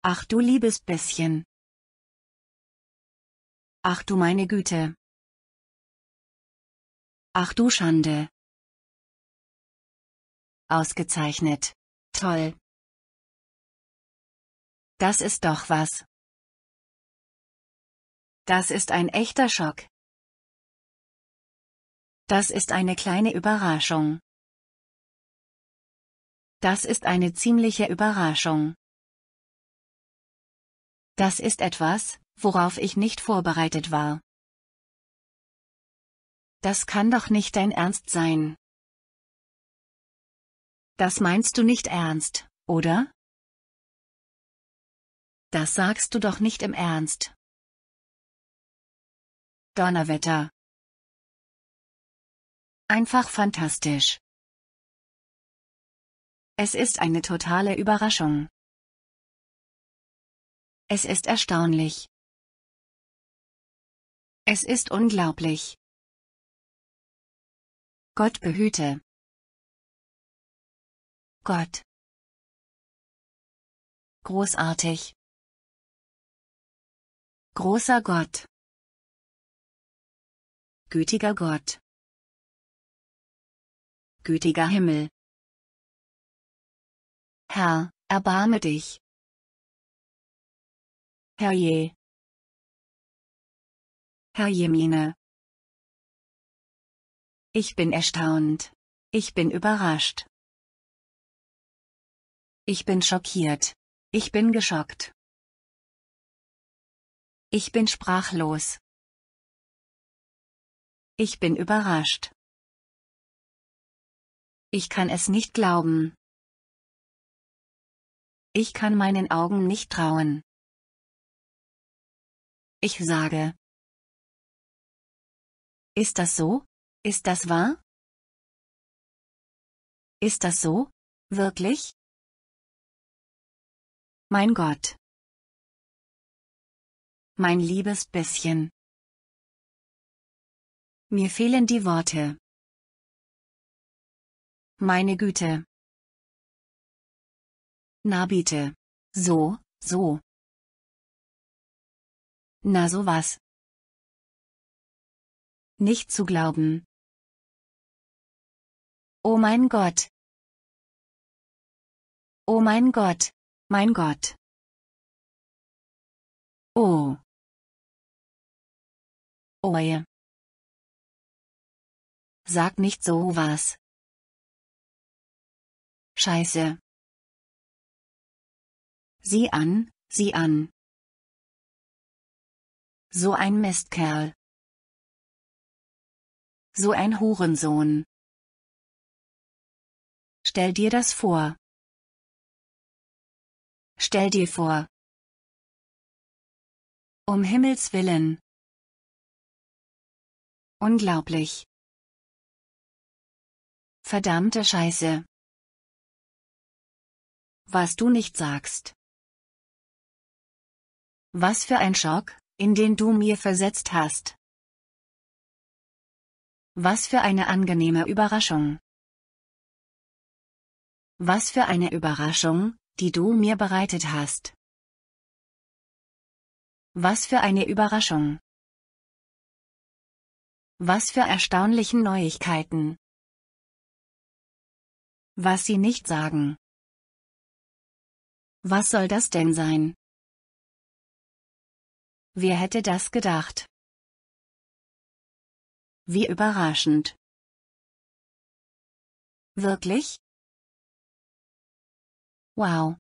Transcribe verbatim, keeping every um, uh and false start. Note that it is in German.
Ach du liebes bisschen. Ach du meine Güte. Ach du Schande. Ausgezeichnet. Toll. Das ist doch was. Das ist ein echter Schock. Das ist eine kleine Überraschung. Das ist eine ziemliche Überraschung. Das ist etwas, worauf ich nicht vorbereitet war. Das kann doch nicht dein Ernst sein. Das meinst du nicht ernst, oder? Das sagst du doch nicht im Ernst. Donnerwetter. Einfach fantastisch. Es ist eine totale Überraschung. Es ist erstaunlich. Es ist unglaublich. Gott behüte. Gott. Großartig. Großer Gott. Gütiger Gott. Gütiger Himmel. Herr, erbarme dich. Herrje. Herrjemine. Ich bin erstaunt. Ich bin überrascht. Ich bin schockiert. Ich bin geschockt. Ich bin sprachlos. Ich bin überrascht. Ich kann es nicht glauben. Ich kann meinen Augen nicht trauen. Ich sage. Ist das so? Ist das wahr? Ist das so? Wirklich? Mein Gott. Mein liebes bisschen. Mir fehlen die Worte. Meine Güte. Na bitte. So, so. Na sowas. Nicht zu glauben. Oh mein Gott. Oh mein Gott, mein Gott. Oh. Oje. Sag nicht so was. Scheiße. Sieh an, sieh an. So ein Mistkerl. So ein Hurensohn. Stell dir das vor. Stell dir vor. Um Himmels willen. Unglaublich. Verdammte Scheiße. Was du nicht sagst. Was für ein Schock, in den du mir versetzt hast. Was für eine angenehme Überraschung. Was für eine Überraschung, die du mir bereitet hast. Was für eine Überraschung. Was für erstaunlichen Neuigkeiten. Was sie nicht sagen. Was soll das denn sein? Wer hätte das gedacht? Wie überraschend. Wirklich? Wow.